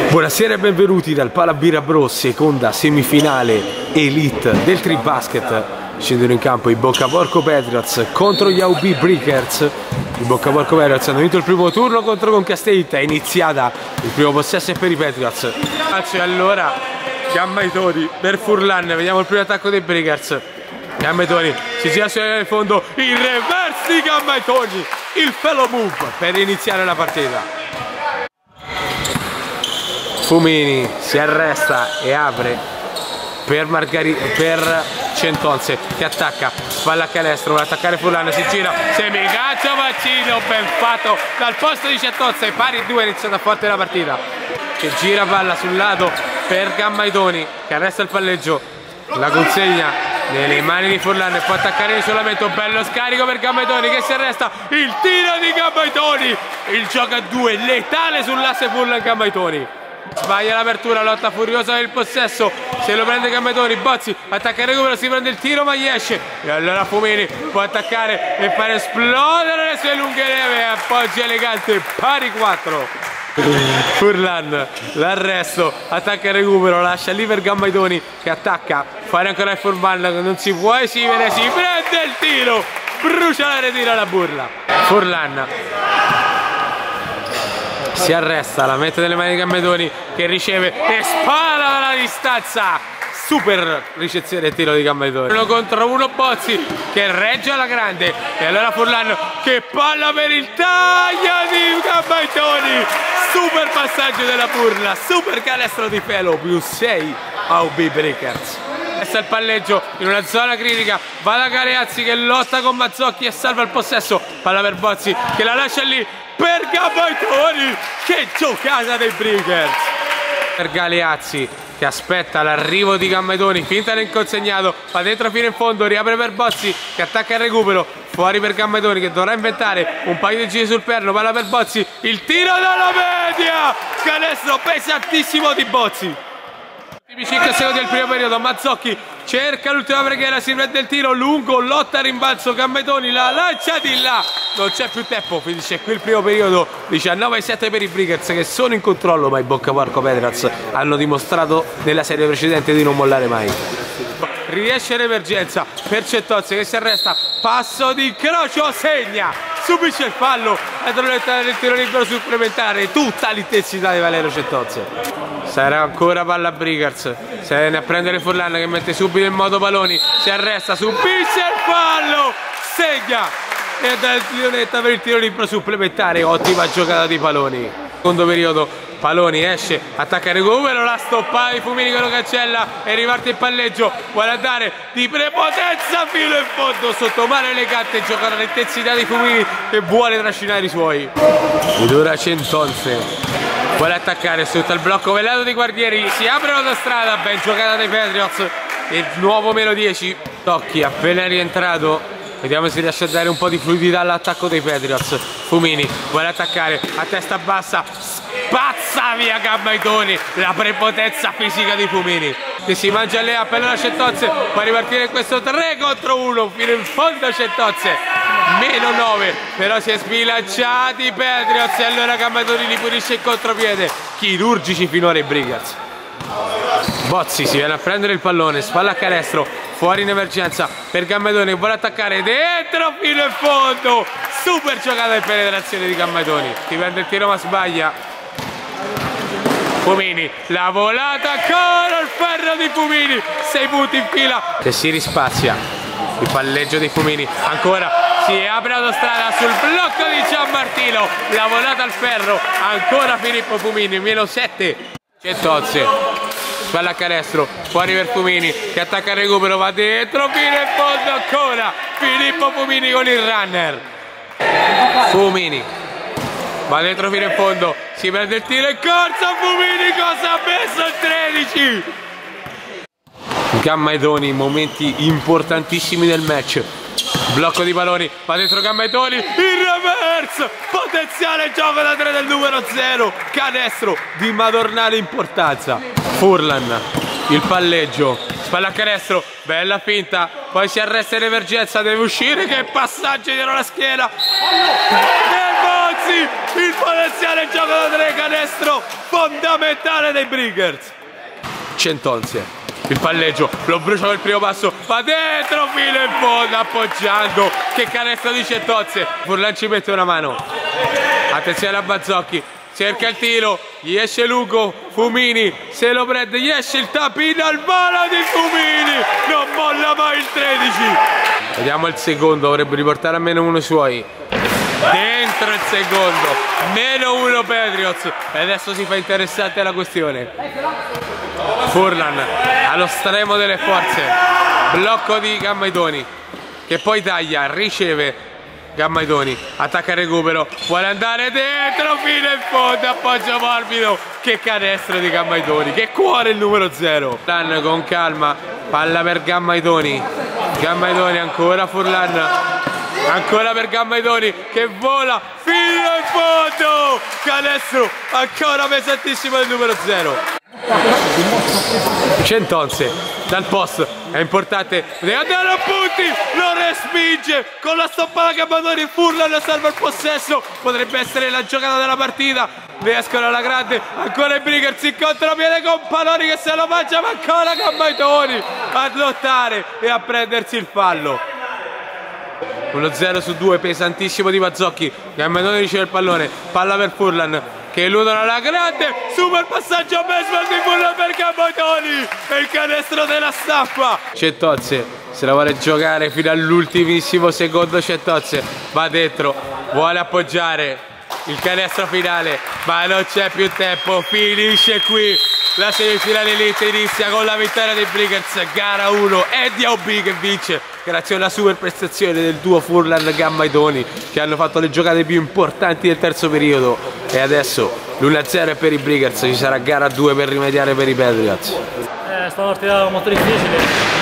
Buonasera e benvenuti dal Palabirra Bros, seconda semifinale Elite del Tree Basket. Scendono in campo i Boccaporco Patriots contro gli AUB Breakers. I Boccaporco Patriots hanno vinto il primo turno contro Conca State, è iniziata, il primo possesso è per i Patriots. Allora, Gammaitoni per Furlan, vediamo il primo attacco dei Breakers. Gammaitoni si gira sul fondo, il reverse di Gammaitoni, il fellow move per iniziare la partita. Fumini si arresta e apre per Centonze che attacca, spalla a canestro, vuole attaccare Furlan, si gira, semicaccio Mancino, ben fatto dal posto di Centonze, pari 2, è iniziata forte la partita. Che gira palla sul lato per Gammaitoni che arresta il palleggio, la consegna nelle mani di Furlan e può attaccare in isolamento, bello scarico per Gammaitoni che si arresta, il tiro di Gammaitoni, il gioco a 2, letale sull'asse Furlan Gammaitoni. Sbaglia l'apertura, lotta furiosa per il possesso, se lo prende Gammaitoni, Bozzi attacca il recupero, si prende il tiro ma gli esce e allora Fumini può attaccare e fare esplodere le sue lunghe leve, appoggia elegante, pari 4. Furlan, l'arresto, attacca il recupero, lascia lì per Gammaitoni che attacca, fare ancora il Furlan, non si può esimere, si prende il tiro, brucia la retina la burla. Furlan si arresta, la mette nelle mani di Gammaitoni che riceve e spara dalla distanza, super ricezione e tiro di Gammaitoni. 1 contro 1 Bozzi che regge alla grande e allora Furlan che palla per il taglio di Gammaitoni, super passaggio della burla, super canestro di pelo, più 6 AUB Breakers. Resta il palleggio in una zona critica, va da Galeazzi che lotta con Mazzocchi e salva il possesso, palla per Bozzi che la lascia lì per Gammaitoni, che giocata dei Breakers. Per Galeazzi che aspetta l'arrivo di Gammaitoni, finta l'inconsegnato, va dentro fino in fondo, riapre per Bozzi che attacca il recupero, fuori per Gammaitoni che dovrà inventare un paio di giri sul perno, palla per Bozzi, il tiro dalla media, canestro pesantissimo di Bozzi. 5 secondi del primo periodo, Mazzocchi cerca l'ultima preghiera, si prende il tiro lungo, lotta a rimbalzo, Gammaitoni la lancia di là, non c'è più tempo, finisce qui il primo periodo, 19-7 per i Breakers che sono in controllo, ma i Boccaporco Patriots hanno dimostrato nella serie precedente di non mollare mai. Riesce l'emergenza per Centonze che si arresta, passo di incrocio, segna, subisce il fallo, il tiro libero supplementare, tutta l'intensità di Valerio Centonze. Sarà ancora palla Breakers, se viene a prendere Furlan che mette subito in moto Paloni, si arresta, subisce il fallo, segna e dà il tironetta per il tiro libero supplementare, ottima giocata di Paloni. Secondo periodo, Paloni esce, attacca il recupero, la stoppata di Fumini che lo cancella e riparte il palleggio, vuole andare di prepotenza fino in fondo, sotto mano elegante, gioca l'intensità di Fumini che vuole trascinare i suoi. Ed ora Centonze vuole attaccare sotto il blocco velato dei guardieri, si apre l'autostrada, ben giocata dai Patriots, il nuovo meno 10, Tocchi appena rientrato, vediamo se riesce a dare un po' di fluidità all'attacco dei Patriots. Fumini vuole attaccare a testa bassa, spazza via Gammaitoni, la prepotenza fisica di Fumini che si mangia le appelle da Centonze, può ripartire questo 3 contro 1 fino in fondo Centonze, meno 9, però si è sbilanciati i Patriots e allora Gammaitoni li pulisce in contropiede, chirurgici finora i Breakers. Bozzi si viene a prendere il pallone, spalla a canestro, fuori in emergenza per Gammaitoni, vuole attaccare dentro fino in fondo, super giocata in penetrazione di Gammaitoni, si prende il tiro ma sbaglia. Fumini, la volata ancora, il ferro di Fumini, 6 punti in fila che si rispazia, il palleggio di Fumini, ancora si apre l'autostrada sul blocco di Gianmartino, la volata al ferro, ancora Filippo Fumini, meno 7. Centonze, spalla a canestro, fuori per Fumini che attacca il recupero, va dentro fino in fondo ancora, Filippo Fumini con il runner. Fumini va dentro fino in fondo, si prende il tiro in corsa, Fumini cosa ha messo il 13? Gammaitoni, momenti importantissimi del match, blocco di Paloni, va dentro Gammaitoni, il reverse, potenziale gioco da 3 del numero 0, canestro di madornale importanza. Furlan, il palleggio, spalla a canestro, bella finta, poi si arresta in emergenza, deve uscire, che passaggio dietro la schiena, e Bozzi sì, il potenziale gioco da 3, canestro fondamentale dei Breakers. Centonzie, il palleggio, lo brucia per il primo passo, va dentro fino in fondo appoggiando. Che canestro di Centonzie. Furlan ci mette una mano, attenzione a Bazzocchi, cerca il tiro, gli esce Lugo, Fumini se lo prende, gli esce il tapino al volo di Fumini, non molla mai il 13. Vediamo il secondo, dovrebbe riportare a meno uno i suoi. Dentro il secondo, meno uno Patriots, e adesso si fa interessante la questione. Furlan allo stremo delle forze, blocco di Gammaitoni che poi taglia, riceve Gammaitoni, attacca il recupero, vuole andare dentro fino in fondo, appoggio morbido. Che canestro di Gammaitoni, che cuore il numero 0. Furlan con calma, palla per Gammaitoni, Gammaitoni ancora Furlan, ancora per Gammaitoni che vola fino in fondo, canestro ancora pesantissimo del numero 0. Centonze dal post, è importante, deve andare a punti, lo respinge con la stoppata Gammaitoni. Furlan salva il possesso, potrebbe essere la giocata della partita. Riescono alla grande, ancora i Breakers in contropiede con Paloni che se lo mangia, ma ancora Gammaitoni a lottare e a prendersi il fallo. 1-0 su 2, pesantissimo di Bazzocchi. Gammaitoni riceve il pallone, palla per Furlan che eludono alla grande, super passaggio a baseball di Furlan per Gammaitoni e il canestro della stampa. Centozze se la vuole giocare fino all'ultimissimo secondo, Centozze va dentro, vuole appoggiare il canestro finale, ma non c'è più tempo, finisce qui. La semifinale elite inizia con la vittoria dei Breakers, gara 1, Eddie Aub che vince grazie a una super prestazione del duo Furlan-Gammaitoni che hanno fatto le giocate più importanti del terzo periodo. E adesso l'1-0 è per i Breakers, ci sarà gara 2 per rimediare per i Patriots. È stata una partita molto difficile,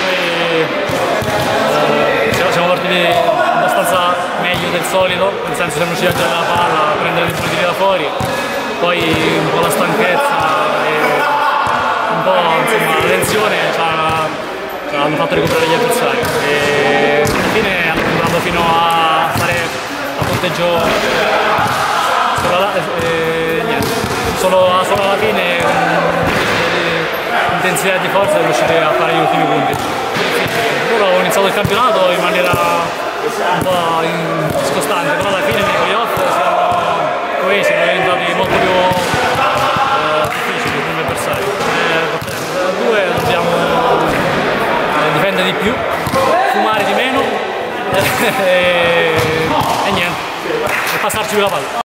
noi siamo partiti abbastanza meglio del solito, nel senso siamo riusciti a girare la palla, a prendere i tiri da fuori, poi un po' la stanchezza e un po' insomma, la tensione hanno fatto recuperare gli avversari e alla fine hanno lavorato fino a fare a punteggio solo alla fine intensità di forza riusciti a fare gli ultimi punti. Loro hanno iniziato il campionato in maniera un po' scostante, però alla fine nei playoff siamo coesi, siamo diventati molto più difficili come avversari. Per 2 dobbiamo difendere di più, fumare di meno e niente, e passarci più la palla.